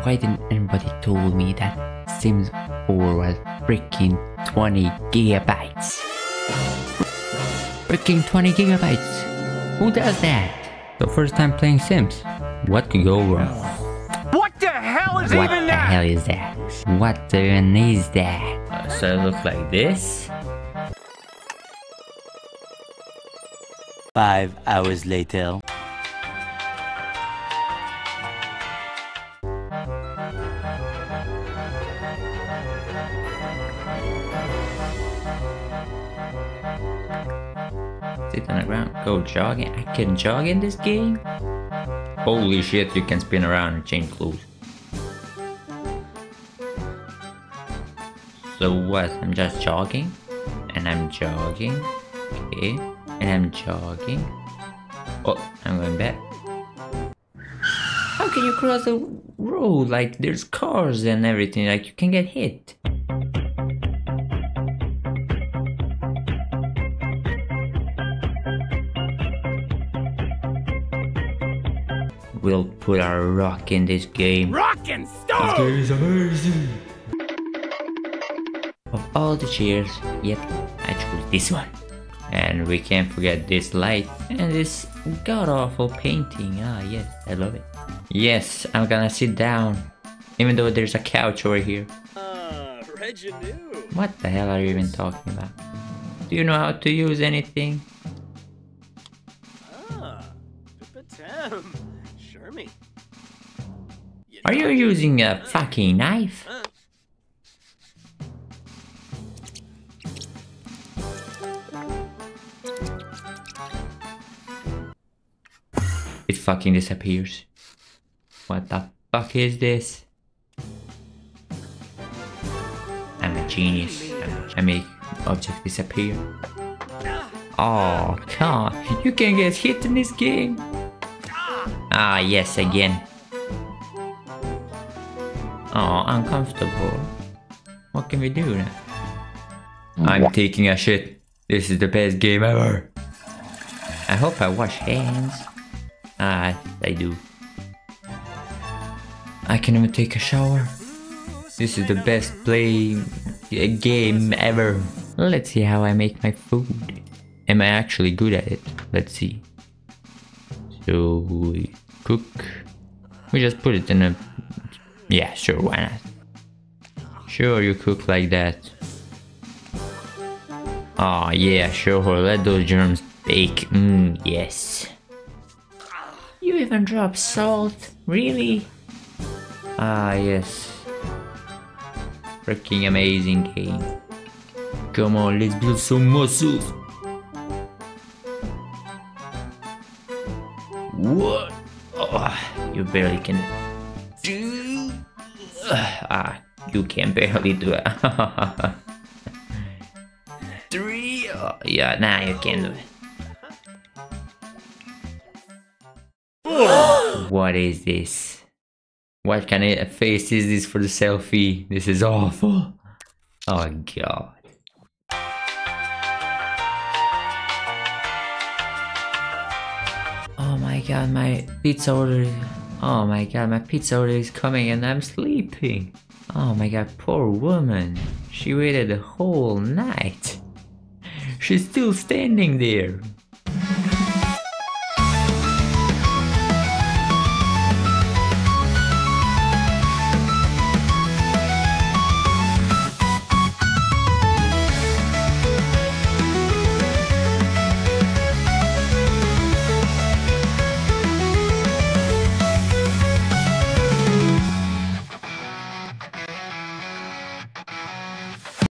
Why didn't anybody told me that Sims 4 was freaking 20 gigabytes? Freaking 20 gigabytes! Who does that? The first time playing Sims. What could go wrong? What the hell is What even the that? hell is that? What even is that? So it looks like this? 5 hours later. Sit on the ground, go jogging. I can jog in this game? Holy shit, you can spin around and change clothes. So what? I'm just jogging? And I'm jogging. Okay. And I'm jogging. Oh, I'm going back. How can you cross the road? Like, there's cars and everything. Like, you can get hit. We'll put our rock in this game. Rock and stone! This game is amazing! Of all the chairs, yep, I chose this one. And we can't forget this light and this god-awful painting. Ah, yes, I love it. Yes, I'm gonna sit down, even though there's a couch over here. What the hell are you even talking about? Do you know how to use anything? Sure me. Are you using a fucking knife? It fucking disappears. What the fuck is this? I'm a genius. I make objects disappear. Oh, God. You can get hit in this game. Ah, yes, again. Oh, uncomfortable. What can we do now? I'm taking a shit. This is the best game ever. I hope I wash hands. Ah, I do. I can even take a shower. This is the best game ever. Let's see how I make my food. Am I actually good at it? Let's see. So we cook. We just put it in a... Yeah, sure, why not? Sure, you cook like that. Oh yeah, sure, let those germs bake. Yes. You even drop salt? Really? Ah, yes. Freaking amazing game. Come on, let's build some muscles. What? Oh, you barely can do. You can barely do it. 3. Oh, yeah, now you can do it. What is this? What kind of face is this for the selfie? This is awful. Oh God. Oh my God, my pizza order. Oh my God, my pizza order is coming and I'm sleeping. Oh my God, poor woman. She waited the whole night. She's still standing there.